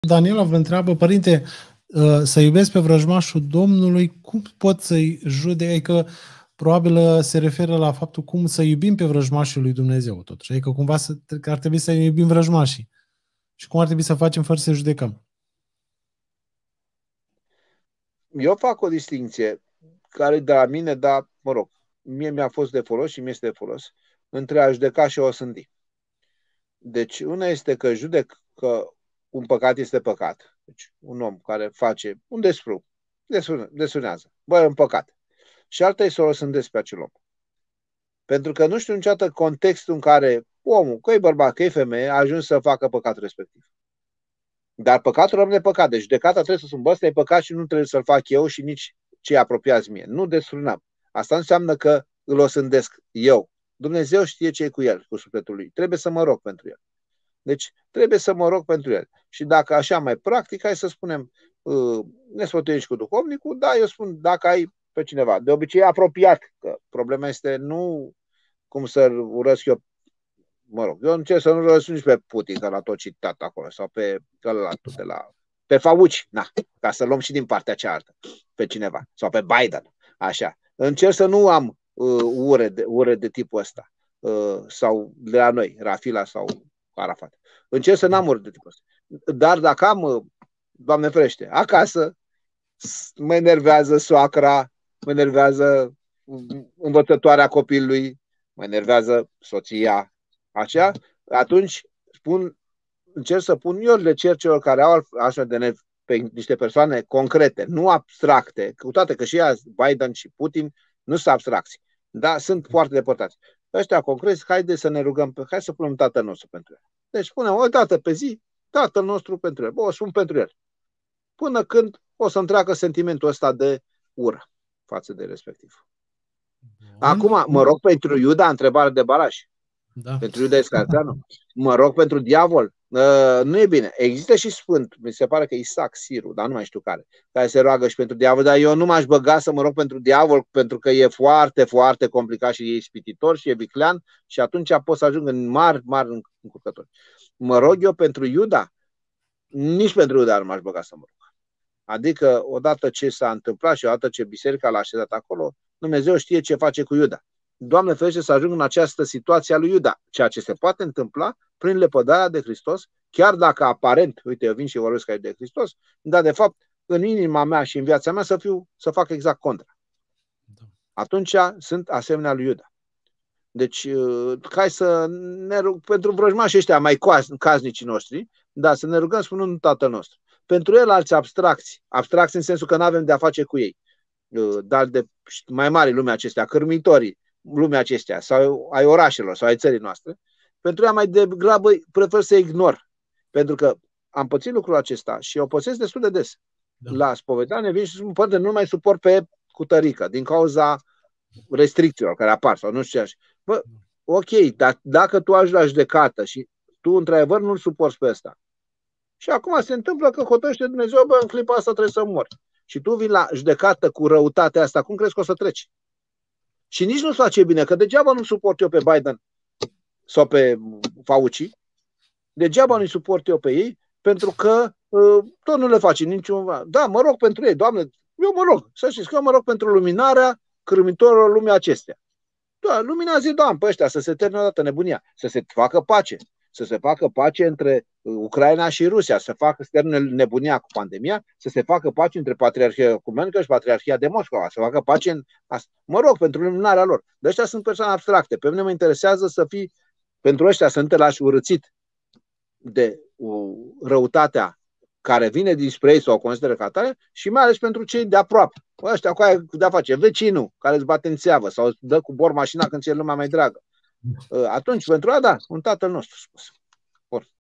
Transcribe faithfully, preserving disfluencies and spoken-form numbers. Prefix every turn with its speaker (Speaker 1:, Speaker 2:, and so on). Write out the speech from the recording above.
Speaker 1: Daniela vă întreabă, părinte, să iubesc pe vrăjmașul Domnului, cum pot să-i judec? Adică probabil se referă la faptul cum să iubim pe vrăjmașii lui Dumnezeu, totuși. Adică cumva să, că ar trebui să iubim vrăjmașii. Și cum ar trebui să facem fără să judecăm?
Speaker 2: Eu fac o distinție care de la mine, dar, mă rog, mie mi-a fost de folos și mi este de folos, între a judeca și a o sândi. Deci, una este că judec că un păcat este păcat. Deci, un om care face un despru, desunează. Bă, e un păcat. Și alta e să o sândesc pe acel om. Pentru că nu știu niciodată contextul în care omul, că e bărbat, că e femeie, a ajuns să facă păcatul respectiv. Dar păcatul rămâne păcat. Deci judecata trebuie să spun, bă, ăsta e păcat și nu trebuie să-l fac eu și nici cei apropiați mie. Nu desfrânăm. Asta înseamnă că îl osândesc eu. Dumnezeu știe ce e cu el, cu sufletul lui. Trebuie să mă rog pentru el. Deci trebuie să mă rog pentru el. Și dacă așa mai practic, hai să spunem, ne sfătuiești cu duhovnicul, da, eu spun, dacă ai pe cineva, de obicei apropiat, că problema este nu cum să-l urăsc eu, mă rog, eu încerc să nu urăsc nici pe Putin, că l-a tot citat acolo, sau pe ălălaltul de la, pe Fauci, na, ca să luăm și din partea cealaltă, pe cineva, sau pe Biden, așa. Încerc să nu am uh, ure, de, ure de tipul ăsta, uh, sau de la noi, Rafila sau Arafat. Încerc să n-am ure de tipul ăsta. Dar dacă am, Doamne ferește, acasă, mă enervează soacra, mă enervează învățătoarea copilului, mă enervează soția, așa, atunci spun, încerc să pun, eu le cer celor care au așa de nervi pe niște persoane concrete, nu abstracte, cu toate că și ea, Biden și Putin, nu sunt abstracți, dar sunt foarte depărtați. Ăștia concreți, haide să ne rugăm, hai să punem Tatăl nostru pentru el. Deci punem o dată pe zi, Tatăl nostru pentru el. Bă, o spun pentru el. Până când o să întreacă sentimentul ăsta de ură față de respectiv. Bun. Acum, mă rog pentru Iuda, întrebare de baraj. Da. Pentru Iuda Iscarteanu. Mă rog pentru diavol. Uh, nu e bine. Există și sfânt, mi se pare că Isaac Siru, dar nu mai știu care, care se roagă și pentru diavol, dar eu nu m-aș băga să mă rog pentru diavol, pentru că e foarte, foarte complicat și e ispititor și e viclean și atunci pot să ajung în mari, mari încurcători. Mă rog eu pentru Iuda? Nici pentru Iuda nu m-aș băga să mă rog. Adică, odată ce s-a întâmplat și odată ce biserica l-a așezat acolo, Dumnezeu știe ce face cu Iuda. Doamne ferește să ajung în această situație a lui Iuda, ceea ce se poate întâmpla prin lepădarea de Hristos, chiar dacă aparent, uite, eu vin și vorbesc aici de Hristos, dar de fapt, în inima mea și în viața mea să fiu, să fac exact contra. Atunci sunt asemenea lui Iuda. Deci, hai să ne rug, pentru vrăjmașii ăștia mai caznicii noștri, da, să ne rugăm spunând Tatăl nostru. Pentru el alți abstracți, abstracți în sensul că nu avem de a face cu ei, dar de mai mari lumea acestea, cârmitorii, lumea acestea, sau ai orașelor, sau ai țării noastre, pentru ea mai degrabă prefer să ignor. Pentru că am pățit lucrul acesta și o pățesc destul de des. Da. La spovedanie vin și spun, părinte, nu mai suport pe cutărică, din cauza restricțiilor care apar, sau nu știu ce. Bă, ok, dar dacă tu ajungi la judecată și tu, într-adevăr, nu-l suporți pe ăsta, și acum se întâmplă că hotărăște Dumnezeu, bă, în clipa asta trebuie să mori. Și tu vii la judecată cu răutatea asta, cum crezi că o să treci? Și nici nu-ți face bine, că degeaba nu suport eu pe Biden sau pe Fauci, degeaba nu-i suport eu pe ei, pentru că uh, tot nu le face niciun... Da, mă rog pentru ei, Doamne, eu mă rog, să știți că eu mă rog pentru luminarea cârmitorilor lumii acestea. Da, luminați, Doamne, pe ăștia, să se termine odată nebunia, să se facă pace. Să se facă pace între Ucraina și Rusia, să facă să termine nebunia cu pandemia, să se facă pace între Patriarhia Ecumenică și Patriarhia de Moscova, să facă pace în asta. Mă rog, pentru luminarea lor. De ăștia sunt persoane abstracte. Pe mine mă interesează să fii, pentru ăștia să nu te lași urățit de uh, răutatea care vine dinspre ei sau o consideră ca tare și mai ales pentru cei de aproape. Ăștia cu aia de-a face, vecinul care îți bate în țeavă sau îți dă cu bor mașina când ți-e lumea mai dragă. Atunci, pentru a da, un Tatăl nostru spus.